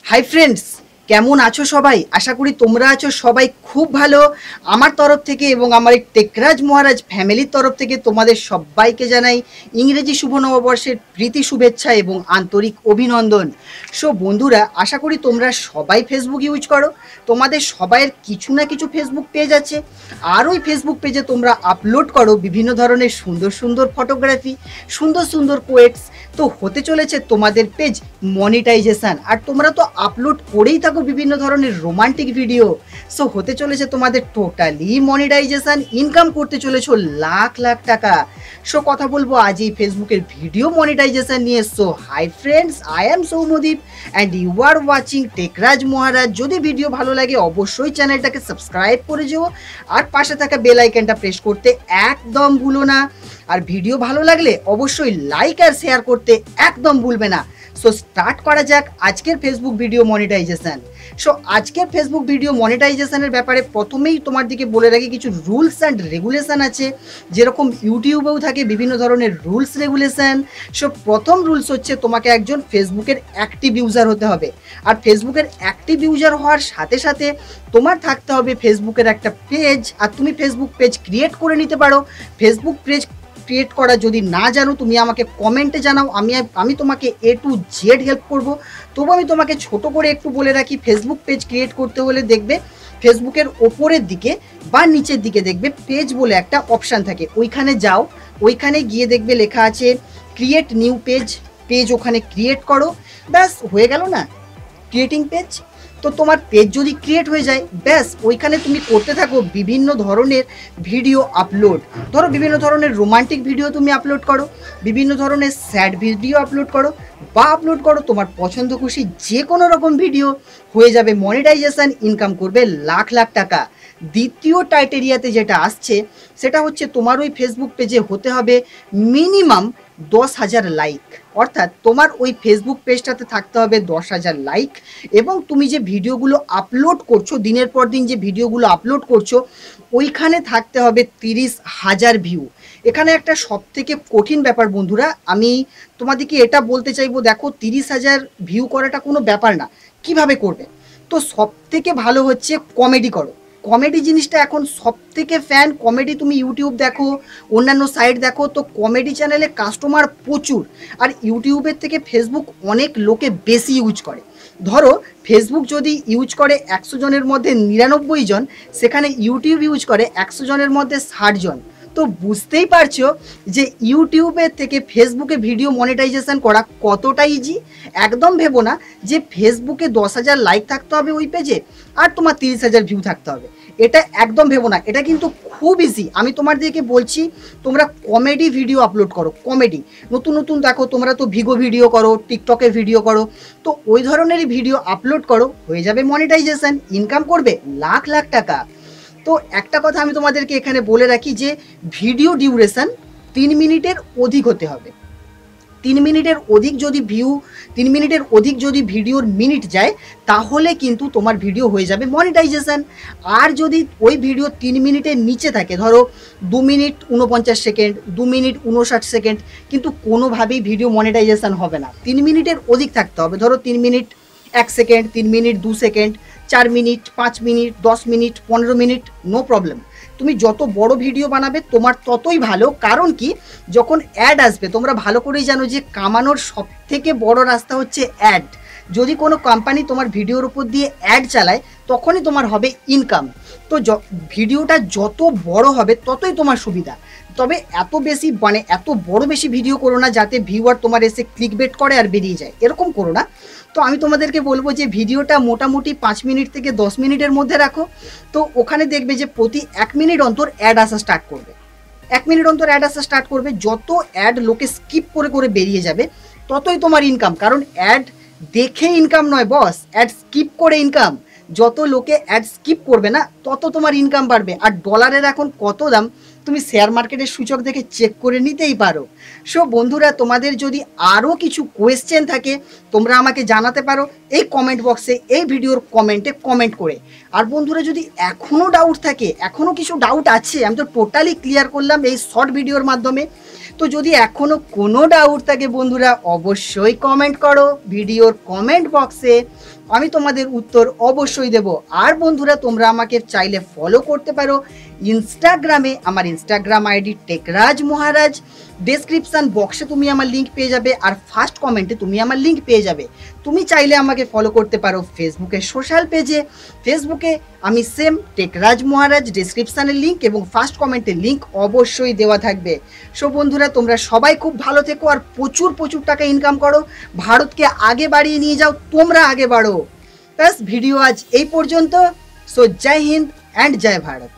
Hi friends, কেমন আছো সবাই? আশা করি তোমরা আছো সবাই খুব ভালো। আমার তরফ থেকে এবং আমার এই টেকরাজ মহারাজ ফ্যামিলির তরফ থেকে তোমাদের সবাইকে জানাই ইংরেজি শুভ নববর্ষের প্রীতি শুভেচ্ছা এবং আন্তরিক অভিনন্দন। সো বন্ধুরা, আশা করি তোমরা সবাই ফেসবুক ইউজ করো। তোমাদের সবাইয়ের কিছু না কিছু ফেসবুক পেজ আছে, আর ওই ফেসবুক পেজে তোমরা আপলোড করো বিভিন্ন ধরনের সুন্দর সুন্দর ফটোগ্রাফি, সুন্দর সুন্দর কোয়েটস। তো হতে চলেছে তোমাদের পেজ মনিটাইজেশন, আর তোমরা তো আপলোড করেই থাকো বিভিন্ন ধরনের রোমান্টিক ভিডিও। সো হতে চলেছে তোমাদের টোটালি মনিটাইজেশন, ইনকাম করতে চলেছো লাখ লাখ টাকা। সো কথা বলবো আজ এই ফেসবুকের ভিডিও মনিটাইজেশন নিয়ে। So hi friends, I am Soumyadeep and you are watching Techraj Maharaj. যদি ভিডিও ভালো লাগে অবশ্যই চ্যানেলটাকে সাবস্ক্রাইব করে যেও, আর পাশে থাকা বেল আইকনটা প্রেস করতে একদম ভুলো না। আর ভিডিও ভালো লাগলে অবশ্যই লাইক আর শেয়ার করতে একদম ভুলবে না। সো স্টার্ট করা যাক আজকের ফেসবুক ভিডিও মনিটাইজেশন। সো আজকের ফেসবুক ভিডিও মনিটাইজেশনের ব্যাপারে প্রথমেই তোমার দিকে বলে রাখি, কিছু রুলস অ্যান্ড রেগুলেশন আছে, যেরকম ইউটিউবেও থাকে বিভিন্ন ধরনের রুলস রেগুলেশন। সো প্রথম রুলস হচ্ছে তোমাকে একজন ফেসবুকের অ্যাক্টিভ ইউজার হতে হবে, আর ফেসবুকের অ্যাক্টিভ ইউজার হওয়ার সাথে সাথে তোমার থাকতে হবে ফেসবুকের একটা পেজ, আর তুমি ফেসবুক পেজ ক্রিয়েট করে নিতে পারো। ফেসবুক পেজ ক্রিয়েট করা যদি না জানো তুমি আমাকে কমেন্টে জানাও, আমি তোমাকে A to Z হেল্প করব। তবু আমি তোমাকে ছোট করে একটু বলে রাখি, ফেসবুক পেজ ক্রিয়েট করতে হলে দেখবে ফেসবুকের ওপরের দিকে বা নিচের দিকে দেখবে পেজ বলে একটা অপশান থাকে, ওইখানে যাও। ওইখানে গিয়ে দেখবে লেখা আছে ক্রিয়েট নিউ পেজ। পেজ ওখানে ক্রিয়েট করো, ব্যাস হয়ে গেল না ক্রিয়েটিং পেজ। তো তোমার পেজ যদি ক্রিয়েট হয়ে যায়, ব্যাস ওইখানে তুমি করতে থাকো বিভিন্ন ধরনের ভিডিও আপলোড। ধরো বিভিন্ন ধরনের রোমান্টিক ভিডিও তুমি আপলোড করো, বিভিন্ন ধরনের স্যাড ভিডিও আপলোড করো, বা আপলোড করো তোমার পছন্দ খুশি যে কোনো রকম ভিডিও। হয়ে যাবে মনিটাইজেশন, ইনকাম করবে লাখ লাখ টাকা। দ্বিতীয় টাইটেরিয়াতে যেটা আসছে সেটা হচ্ছে তোমার ওই ফেসবুক পেজে হতে হবে মিনিমাম 10,000 লাইক, অর্থাৎ তোমার ওই ফেসবুক পেজটাতে থাকতে হবে 10,000 লাইক, এবং তুমি যে ভিডিওগুলো আপলোড করছো দিনের পর দিন, যে ভিডিওগুলো আপলোড করছো ওইখানে থাকতে হবে 30,000 ভিউ। এখানে একটা সব থেকে কঠিন ব্যাপার বন্ধুরা, আমি তোমাদেরকে এটা বলতে চাইবো, দেখো 30,000 ভিউ করাটা কোনো ব্যাপার না। কিভাবে করবে? তো সব থেকে ভালো হচ্ছে কমেডি করো। কমেডি জিনিসটা এখন সব থেকে ফ্যান কমেডি। তুমি ইউটিউব দেখো, অন্যান্য সাইট দেখো, তো কমেডি চ্যানেলে কাস্টমার প্রচুর। আর ইউটিউবের থেকে ফেসবুক অনেক লোকে বেশি ইউজ করে। ধরো ফেসবুক যদি ইউজ করে 100 জনের মধ্যে 99 জন, সেখানে ইউটিউব ইউজ করে 100 জনের মধ্যে 60 জন। তো বুঝতেই পারছো যে ইউটিউবের থেকে ফেসবুকে ভিডিও মনিটাইজেশন করা কতটা ইজি। একদম ভেবো না যে ফেসবুকে 10,000 লাইক থাকতে হবে ওই পেজে আর তোমার 30,000 ভিউ থাকতে হবে, এটা একদম ভেবো না। এটা কিন্তু খুব ইজি। আমি তোমাদেরকে বলছি তোমরা কমেডি ভিডিও আপলোড করো। কমেডি নতুন নতুন দেখো, তোমরা তো ভিগো ভিডিও করো, টিকটকে ভিডিও করো, তো ওই ধরনেরই ভিডিও আপলোড করো, হয়ে যাবে মনিটাইজেশন, ইনকাম করবে লাখ লাখ টাকা। তো একটা কথা আমি তোমাদেরকে এখানে বলে রাখি যে ভিডিও ডিউরেশন 3 মিনিটের অধিক হতে হবে। 3 মিনিটের অধিক যদি 3 মিনিটের অধিক যদি ভিডিওর মিনিট যায়, তাহলে কিন্তু তোমার ভিডিও হয়ে যাবে মনিটাইজেশন। আর যদি ওই ভিডিও 3 মিনিটের নিচে থাকে, ধরো 2 মিনিট 49 সেকেন্ড, 2 মিনিট 59 সেকেন্ড, কিন্তু কোনোভাবেই ভিডিও মনিটাইজেশন হবে না। 3 মিনিটের অধিক থাকতে হবে। ধরো 3 minute 1 second, 3 minute 2 second, 4 minute, 5 minute, 10 minute, 15 minute, no problem. তুমি যত বড় ভিডিও বানাবে তোমার ততই ভালো। কারণ কি, যখন অ্যাড আসবে তোমরা ভালো করেই জানো যে কামানোর সব থেকে বড় রাস্তা হচ্ছে অ্যাড। যদি কোনো কোম্পানি তোমার ভিডিওর উপর দিয়ে অ্যাড চালায় তখনই তোমার হবে ইনকাম। তো ভিডিওটা যত বড় হবে ততই তোমার সুবিধা। তবে এত বেশি এত বড় বেশি ভিডিও করো না যাতে ভিউয়ার তোমার এসে ক্লিকবেট করে আর বেরিয়ে যায়, এরকম করো না। তো আমি তোমাদেরকে বলবো যে ভিডিওটা মোটামুটি 5 মিনিট থেকে 10 মিনিটের মধ্যে রাখো। তো ওখানে দেখবে যে প্রতি 1 মিনিট অন্তর অ্যাড আসা স্টার্ট করবে। 1 মিনিট অন্তর অ্যাড আসা স্টার্ট করবে। যত অ্যাড লোকে স্কিপ করে করে বেরিয়ে যাবে ততই তোমার ইনকাম। কারণ অ্যাড দেখে ইনকাম নয় বস, অ্যাড স্কিপ করে ইনকাম। যত লোকে অ্যাড স্কিপ করবে না তত তোমার ইনকাম বাড়বে। আর ডলারের এখন কত দাম তুমি শেয়ার মার্কেটের সূচক দেখে চেক করে নিতেই পারো। সো বন্ধুরা, তোমাদের যদি আরও কিছু কোয়েশ্চেন থাকে তোমরা আমাকে জানাতে পারো এই কমেন্ট বক্সে, এই ভিডিওর কমেন্টে কমেন্ট করে। আর বন্ধুরা, যদি এখনও ডাউট থাকে, এখনও কিছু ডাউট আছে, আমি তো টোটালি ক্লিয়ার করলাম এই শর্ট ভিডিওর মাধ্যমে। তো যদি এখনও কোনো ডাউট থাকে বন্ধুরা অবশ্যই কমেন্ট করো ভিডিওর কমেন্ট বক্সে। আমি তোমাদের উত্তর অবশ্যই দেব। আর বন্ধুরা, তোমরা আমাকে চাইলে ফলো করতে পারো ইনস্টাগ্রামে। আমার Instagram ID Techraj Maharaj. Description বক্সে তুমি আমার লিঙ্ক পেয়ে যাবে, আর ফার্স্ট কমেন্টে তুমি আমার লিঙ্ক পেয়ে যাবে। তুমি চাইলে আমাকে ফলো করতে পারো ফেসবুকের সোশ্যাল পেজে। ফেসবুকে আমি সেম টেকরাজ মহারাজ, ডেসক্রিপশানের লিঙ্ক এবং ফার্স্ট কমেন্টের লিঙ্ক অবশ্যই দেওয়া থাকবে। সো বন্ধুরা, তোমরা সবাই খুব ভালো থেকো আর প্রচুর প্রচুর টাকা ইনকাম করো, ভারতকে আগে বাড়িয়ে নিয়ে যাও, তোমরা আগে বাড়ো। ব্যাস, ভিডিও আজ এই পর্যন্ত। So Jai Hind and Jai Bharat.